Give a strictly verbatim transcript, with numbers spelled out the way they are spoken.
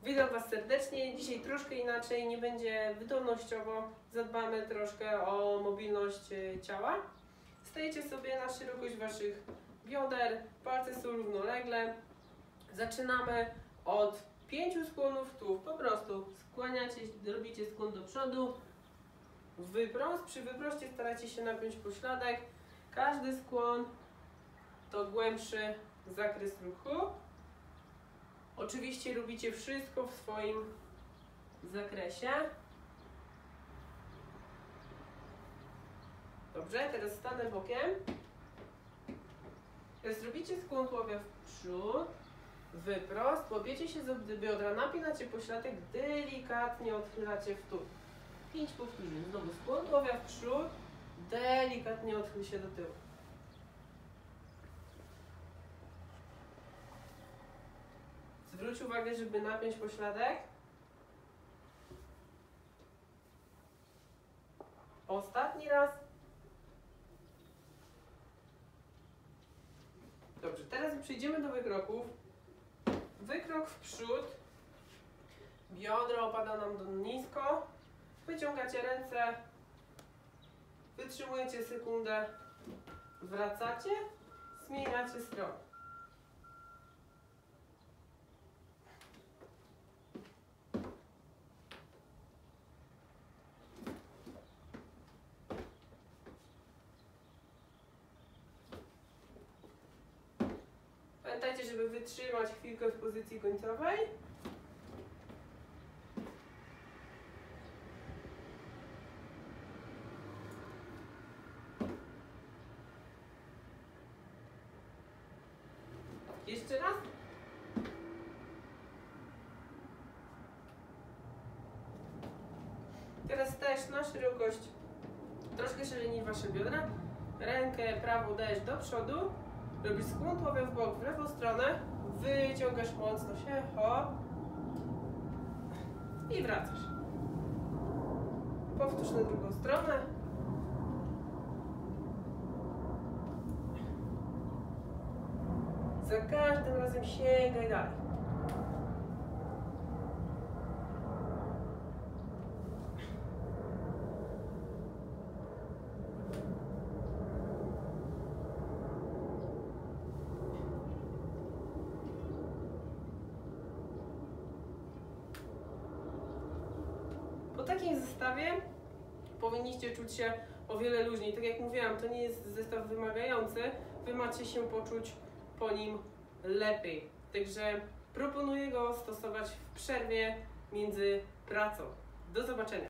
Witam Was serdecznie. Dzisiaj troszkę inaczej, nie będzie wydolnościowo. Zadbamy troszkę o mobilność ciała. Stajecie sobie na szerokość Waszych bioder, palce są równolegle. Zaczynamy od pięciu skłonów tu. Po prostu skłaniacie, robicie skłon do przodu. Wyprost. Przy wyproście staracie się napiąć pośladek. Każdy skłon to głębszy zakres ruchu. Oczywiście robicie wszystko w swoim zakresie. Dobrze, teraz stanę bokiem. Teraz robicie skłon tułowia w przód, wyprost, łapiecie się za biodra, napinacie pośladek, delikatnie odchylacie w tył. pięć powtórzeń. Znowu skłon tułowia w przód, delikatnie odchyl się do tyłu. Zwróć uwagę, żeby napiąć pośladek. Ostatni raz. Dobrze, teraz przejdziemy do wykroków. Wykrok w przód. Biodro opada nam do nisko. Wyciągacie ręce. Wytrzymujecie sekundę. Wracacie. Zmieniacie stronę. Pamiętajcie, żeby wytrzymać chwilkę w pozycji końcowej. Jeszcze raz. Teraz stajesz na szerokość, troszkę szerzej niż Wasze biodra. Rękę prawą dajesz do przodu. Robisz skłon tułowia w bok, w lewą stronę, wyciągasz mocno się, hop i wracasz. Powtórz na drugą stronę. Za każdym razem sięgaj dalej. Po takim zestawie powinniście czuć się o wiele luźniej. Tak jak mówiłam, to nie jest zestaw wymagający. Wy macie się poczuć po nim lepiej. Także proponuję go stosować w przerwie między pracą. Do zobaczenia.